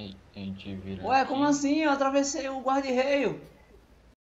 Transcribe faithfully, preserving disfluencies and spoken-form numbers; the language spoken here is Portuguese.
A gente vira Ué, como aqui. assim? Eu atravessei o guarda-reio.